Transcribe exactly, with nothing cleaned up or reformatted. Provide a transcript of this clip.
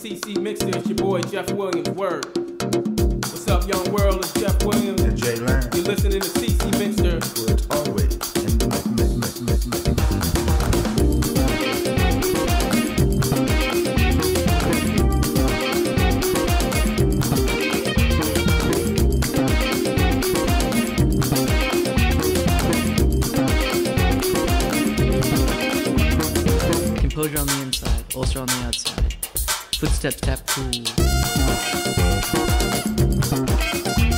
C C Mixer. It's your boy Jeff Williams. Word. What's up, young world? It's Jeff Williams. And Jay Lang. You're listening to C C Mixer. Where it's always in the mix, mix, mix, mix, mix. Composure on the inside, ulcer on the outside. Footsteps tap cool.